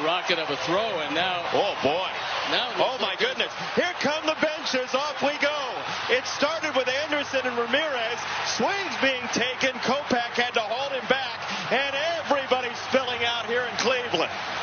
rocket of a throw, and now. Oh, boy. Oh, my goodness. Here come the benches. Off we go. It started with Anderson and Ramirez. Swings being taken. Kopech had to hold him back, and everybody's spilling out here in Cleveland.